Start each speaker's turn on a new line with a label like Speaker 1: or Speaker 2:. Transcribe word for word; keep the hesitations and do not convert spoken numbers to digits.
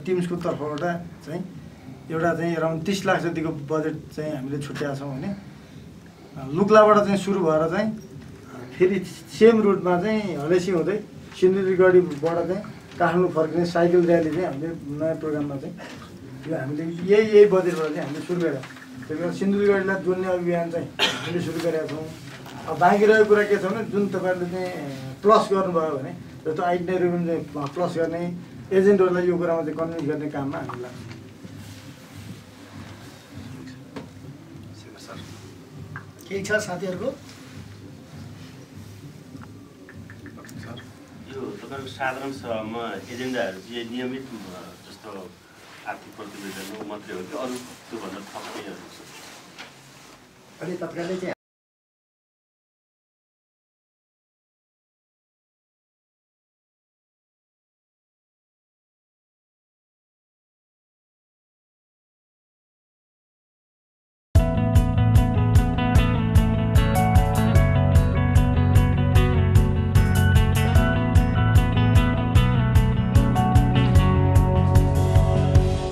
Speaker 1: टिम्सको तर्फबाट चाहिँ एउटा चाहिँ अराउन्ड तीस लाख जतिको बजेट चाहिँ हामीले छुट्याएको छौँ भने लुक्लाबाट चाहिँ सुरु भएर चाहिँ फेरि सेम रुटमा चाहिँ हलेसी हुँदै सिन्धुलीगढीबाट चाहिँ काठमाडौँ फर्किने साइकल र्याली चाहिँ हामीले नयाँ प्रोग्राममा चाहिँ यो हामीले यही यही बजेटबाट चाहिँ हामीले सुरु गरेका छौँ। त्यही भएर सिन्धुलीगढीलाई जोड्ने अभियान चाहिँ हामीले सुरु गरेका छौँ। अब बाँकी रहेको कुरा के छ भने जुन तपाईँहरूले चाहिँ प्लस गर्नुभयो भने जस्तो आइटिनरी पनि चाहिँ प्लस गर्ने एजेन्टहरूलाई यो कुरामा चाहिँ कन्भिन्स गर्ने काममा हामी लाग्छौँ।
Speaker 2: केही छ साथीहरूको?
Speaker 3: यो तपाईँको साधारण सभामा एजेन्डाहरू चाहिँ नियमित जस्तो आर्थिक प्रतिवेदन मात्रै हो कि अरू त्योभन्दा थप केहीहरू छ?
Speaker 2: अहिले तपाईँले चाहिँ